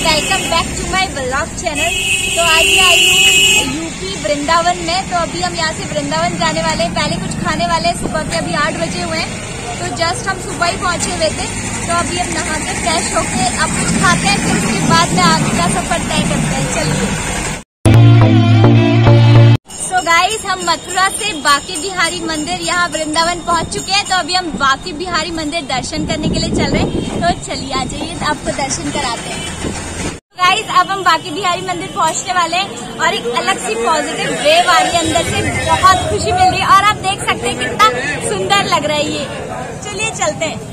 Welcome back to my blog channel. तो आज मैं आई हूँ यूपी वृंदावन में। तो अभी हम यहाँ से वृंदावन जाने वाले हैं। पहले कुछ खाने वाले हैं। सुबह के अभी 8 बजे हुए हैं, तो जस्ट हम सुबह ही पहुँचे हुए थे। तो अभी हम नहा के फ्रेश होके अब कुछ खाते हैं, फिर उसके बाद में आगे का सफर तय करते हैं। चलिए। तो गाइस, हम मथुरा से बांके बिहारी मंदिर यहाँ वृंदावन पहुँच चुके हैं। तो अभी हम बांके बिहारी मंदिर दर्शन करने के लिए चल रहे हैं। तो चलिए आ जाइए, तो आपको दर्शन कराते हैं। गाइस, अब हम बांके बिहारी मंदिर पहुँचने वाले हैं और एक अलग सी पॉजिटिव वेव आ रही है, अंदर से बहुत खुशी मिल रही है। और आप देख सकते हैं कितना सुंदर लग रहा है ये। चलिए चलते हैं।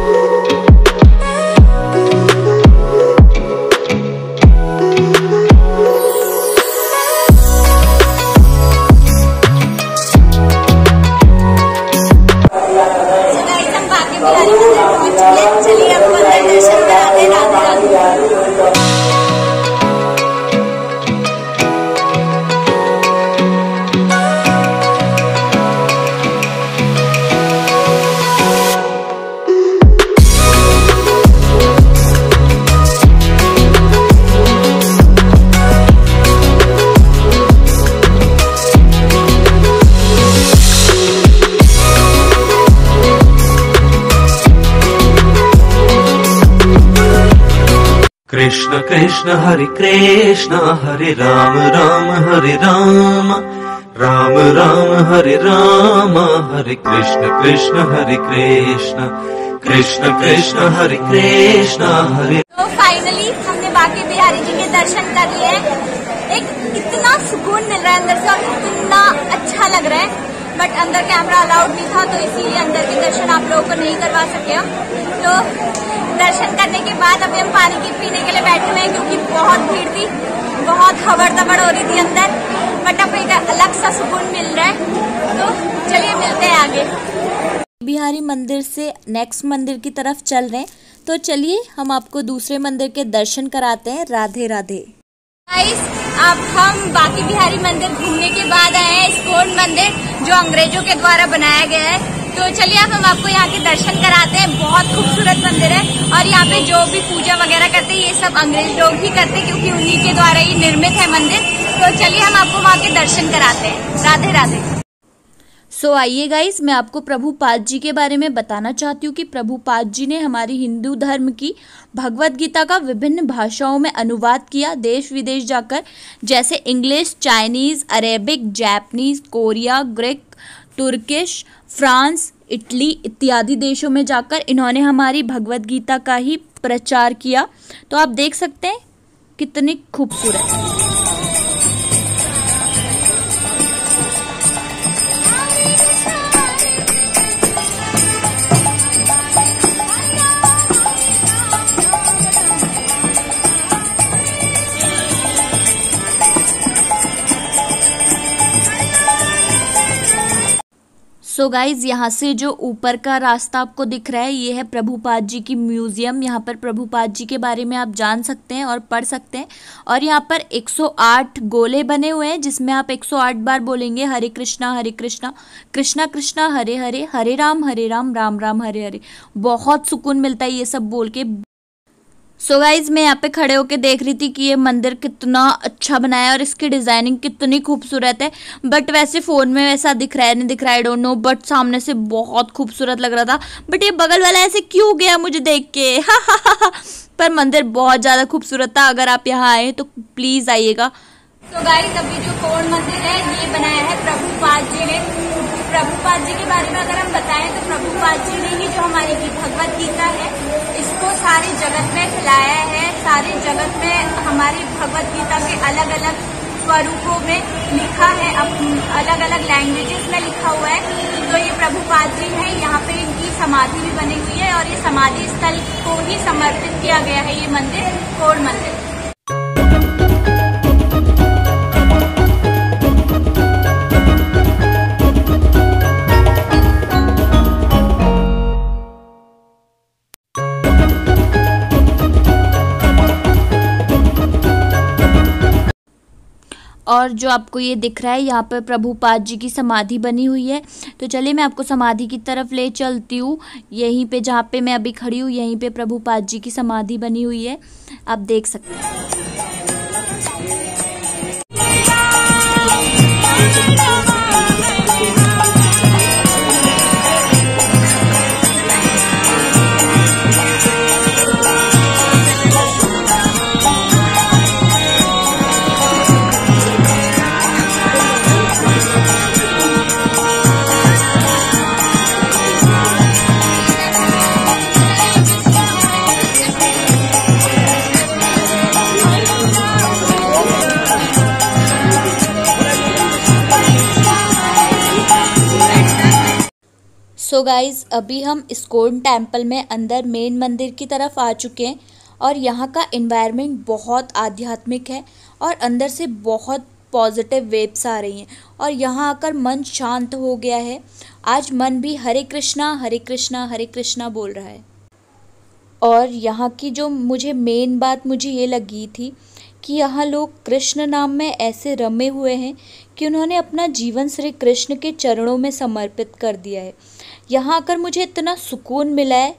चलिए आपको अंदर दर्शन कराते हैं। राधे राधे। कृष्ण कृष्ण हरे कृष्ण, हरे राम राम हरे राम, राम राम हरे राम, हरे कृष्ण कृष्ण हरे कृष्ण, कृष्ण कृष्ण हरे कृष्ण हरे। तो फाइनली हमने बांके बिहारी जी के दर्शन कर लिए। एक इतना सुकून मिल रहा है अंदर से और इतना अच्छा लग रहा है। बट अंदर कैमरा अलाउड नहीं था, तो इसीलिए अंदर के दर्शन आप लोगों को नहीं करवा सके हम। तो दर्शन करने के बाद अभी हम पानी की पीने के लिए बैठे हुए हैं, क्योंकि बहुत भीड़ थी, बहुत खबर दबड़ हो रही थी अंदर। बट अब एक अलग सा सुकून मिल रहा है। तो चलिए मिलते हैं आगे। बिहारी मंदिर से नेक्स्ट मंदिर की तरफ चल रहे हैं। तो चलिए हम आपको दूसरे मंदिर के दर्शन कराते हैं। राधे राधे। गाइस, अब हम बांके बिहारी मंदिर घूमने के बाद आए हैं इस्कॉन मंदिर, जो अंग्रेजों के द्वारा बनाया गया है। तो चलिए अब हम आपको यहाँ के दर्शन कराते हैं। बहुत खूबसूरत मंदिर है और यहाँ पे जो भी पूजा वगैरह करते हैं ये सब अंग्रेज लोग ही करते हैं, क्योंकि उन्हीं के द्वारा ही निर्मित है मंदिर। तो चलिए हम आपको वहाँ के दर्शन कराते हैं। राधे राधे। सो आइए गाइस, मैं आपको प्रभुपाद जी के बारे में बताना चाहती हूँ कि प्रभुपाद जी ने हमारी हिंदू धर्म की भगवत गीता का विभिन्न भाषाओं में अनुवाद किया, देश विदेश जाकर, जैसे English, Chinese, Arabic, Japanese, Korea, Greek, Turkish, France, Italy इत्यादि देशों में जाकर इन्होंने हमारी भगवत गीता का ही प्रचार किया। तो आप देख सकते हैं कितनी खूबसूरत। सो गाइज, यहाँ से जो ऊपर का रास्ता आपको दिख रहा है ये है प्रभुपाद जी की म्यूजियम। यहाँ पर प्रभुपाद जी के बारे में आप जान सकते हैं और पढ़ सकते हैं। और यहाँ पर 108 गोले बने हुए हैं, जिसमें आप 108 बार बोलेंगे हरे कृष्णा कृष्णा कृष्णा हरे हरे, हरे राम राम राम हरे हरे। बहुत सुकून मिलता है ये सब बोल के। सो गाइज, मैं यहाँ पे खड़े होके देख रही थी कि ये मंदिर कितना अच्छा बनाया है और इसकी डिजाइनिंग कितनी खूबसूरत है। बट वैसे फोन में वैसा दिख रहा है नहीं दिख रहा है, आई डोंट नो, बट सामने से बहुत खूबसूरत लग रहा था। बट ये बगल वाला ऐसे क्यों गया मुझे देख के। पर मंदिर बहुत ज्यादा खूबसूरत था। अगर आप यहाँ आए तो प्लीज आइएगा। तो गाइस, अभी जो कोण मंदिर है ये बनाया है प्रभुपाद जी ने। प्रभुपाद जी के बारे में अगर हम बताएं तो प्रभुपाद जी ने ही जो हमारी भगवत गीता है इसको सारे जगत में फैलाया है। सारे जगत में हमारी भगवत गीता के अलग अलग स्वरूपों में लिखा है, अलग अलग लैंग्वेजेस में लिखा हुआ है। तो ये प्रभुपाद जी है। यहाँ पे इनकी समाधि भी बनी हुई है और ये समाधि स्थल को ही समर्पित किया गया है ये मंदिर, कोण मंदिर। और जो आपको ये दिख रहा है यहाँ पर प्रभुपाद जी की समाधि बनी हुई है। तो चलिए मैं आपको समाधि की तरफ ले चलती हूँ। यहीं पे जहाँ पे मैं अभी खड़ी हूँ यहीं पे प्रभुपाद जी की समाधि बनी हुई है, आप देख सकते हैं। सो गाइज़ अभी हम इस्कॉन टेम्पल में अंदर मेन मंदिर की तरफ आ चुके हैं और यहाँ का एनवायरनमेंट बहुत आध्यात्मिक है और अंदर से बहुत पॉजिटिव वेव्स आ रही हैं और यहाँ आकर मन शांत हो गया है। आज मन भी हरे कृष्णा हरे कृष्णा हरे कृष्णा बोल रहा है। और यहाँ की जो मुझे मेन बात मुझे ये लगी थी कि यहाँ लोग कृष्ण नाम में ऐसे रमे हुए हैं कि उन्होंने अपना जीवन श्री कृष्ण के चरणों में समर्पित कर दिया है। यहाँ आकर मुझे इतना सुकून मिला है।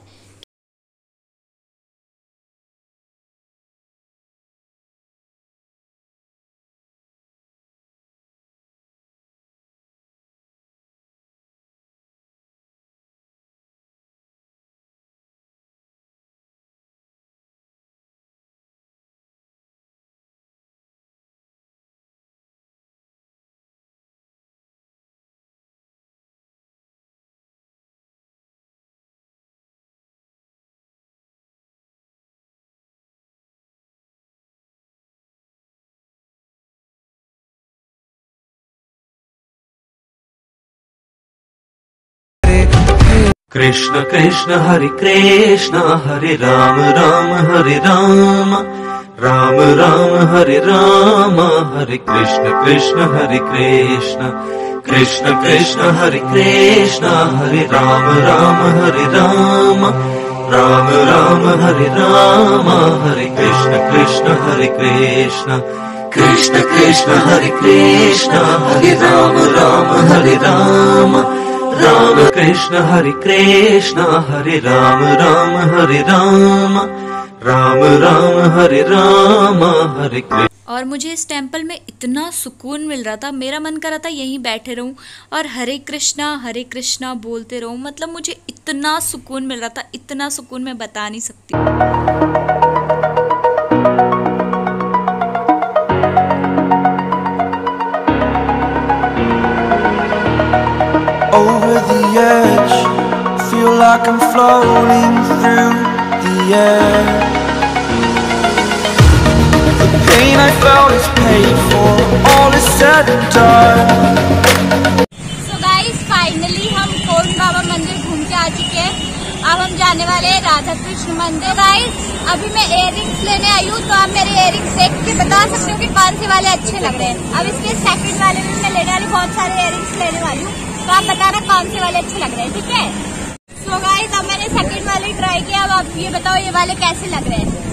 कृष्ण कृष्ण हरे राम राम हरे राम राम राम हरे राम हरे कृष्ण कृष्ण हरे कृष्ण कृष्ण कृष्ण हरे राम राम हरे राम राम राम हरे राम हरे कृष्ण कृष्ण हरे कृष्ण कृष्ण कृष्ण हरे राम राम हरे राम राम कृष्ण हरे राम राम हरे राम राम राम हरे राम हरे कृष्ण। और मुझे इस टेम्पल में इतना सुकून मिल रहा था, मेरा मन कर रहा था यहीं बैठे रहूं और हरे कृष्णा बोलते रहूं। मतलब मुझे इतना सुकून मिल रहा था, इतना सुकून मैं बता नहीं सकती। Over the edge, feel like I'm floating through the air. The pain I felt is paid for, all is said and done. So guys, finally हम कोन बाबा मंदिर घूम के आ चुके हैं। अब हम जाने वाले हैं राधा कृष्ण मंदिर। गाइस अभी मैं इयररिंग्स लेने आई हूँ, तो आप मेरे इयररिंग्स देख के बता सकते हो कि कौन से वाले अच्छे लग रहे हैं। अब इसके सेकंड वाले में मैं लेने वाली बहुत सारे इयररिंग्स लेने वाली हूँ, तो आप बताना कौन से वाले अच्छे लग रहे हैं, ठीक है। सो गाइस अब मैंने सेकंड वाले ट्राई किया, अब आप ये बताओ ये वाले कैसे लग रहे हैं।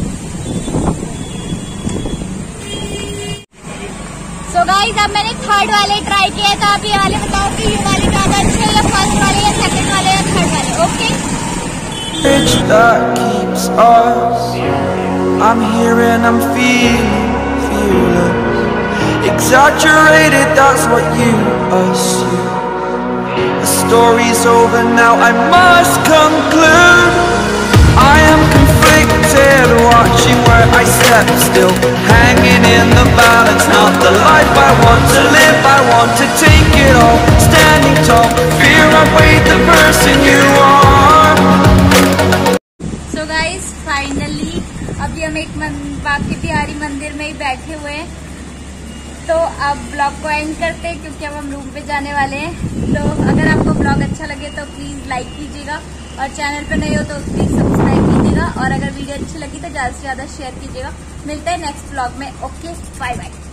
सो गाइस अब मैंने थर्ड वाले ट्राई किया, तो आप ये वाले बताओ कि ये वाले ज्यादा अच्छे हैं या फर्स्ट वाले या सेकंड वाले या थर्ड वाले, okay. Bridge that keeps us, I'm here and I'm feeling fearless. Exaggerated, that's what you assume. The story's over now, I must conclude. I am conflicted, watching where I step still, hanging in the balance. Not the life I want to live, I want to take it all. Standing tall, fear I weighed the person you are. So guys finally अभी हम एक बांके बिहारी मंदिर में ही बैठे हुए हैं, तो अब ब्लॉग को एंड करते हैं क्योंकि अब हम रूम पे जाने वाले हैं। तो अगर आपको ब्लॉग अच्छा लगे तो प्लीज़ लाइक कीजिएगा और चैनल पे नए हो तो प्लीज़ सब्सक्राइब कीजिएगा और अगर वीडियो अच्छी लगी तो ज़्यादा से ज़्यादा शेयर कीजिएगा। मिलते हैं नेक्स्ट ब्लॉग में, ओके बाय बाय।